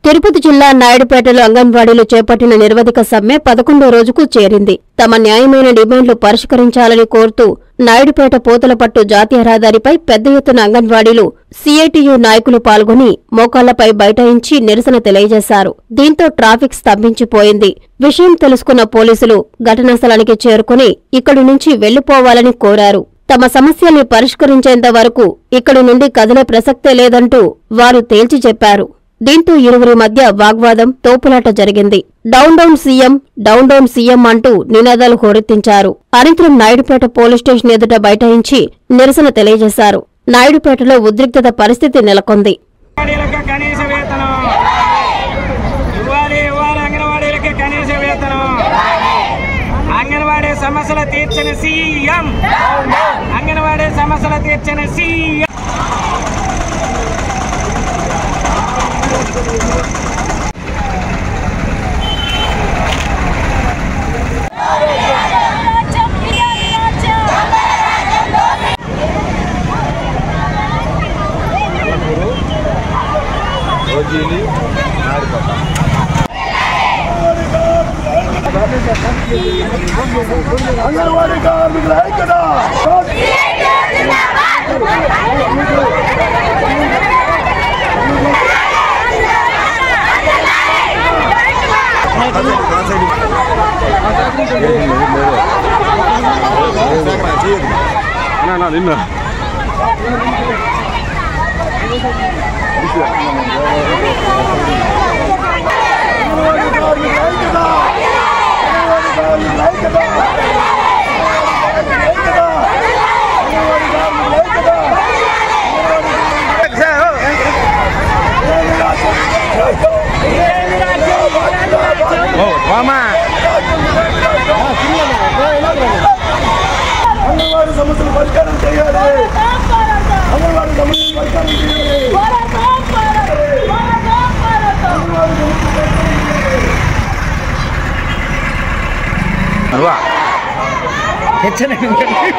తిరుపతి జిల్లా నాయుడుపేటలో అంగన్వాడీలు చేపట్టిన నిరవధిక సమ్మె 11వ రోజుకు చేరింది. తమ న్యాయమైన డిమాండ్లు పరిష్కరించాలని కోరుతూ నాయుడుపేట పూతలపట్టు జాతీయ రహదారిపై పెద్ద ఎత్తున అంగన్వాడీలు సీఐటియు నాయకులు పాల్గొని మోకాళ్లపై బైఠాయించి నిరసన తెలియజేశారు. దీంతో ట్రాఫిక్ స్తంభించిపోయింది. విషయం తెలుసుకున్న పోలీసులు ఘటనా స్థలానికి చేరుకుని ఇక్కడి నుంచి వెళ్లిపోవాలని కోరారు. తమ సమస్యల్ని పరిష్కరించేంత వరకు ఇక్కడి నుండి కదిలే ప్రసక్తే లేదంటూ వారు తేల్చి చెప్పారు. దీంతో ఇరువురి మధ్య వాగ్వాదం, తోపులాట జరిగింది. Down down CM, down down CM అంటూ నినాదాలు హోరెత్తించారు. అనంతరం నాయుడుపేట పోలీస్ స్టేషన్ ఎదుట బైఠాయించి నిరసన తెలియజేశారు. నాయుడుపేటలో ఉద్రిక్తత పరిస్థితి నెలకొంది. సమస్యలు తీర్చని సీఎం, అంగన్వాడీ సమస్యలు తీర్చని సీఎం. అంగన్వాడీ కార్మికుల ఐక్యత. నిన్న అంగన్వాడీ సమస్యలు పరిష్కారం చేయాలి. అంగన్వాడీ సమస్యలు పరిష్కారం చేయాలి.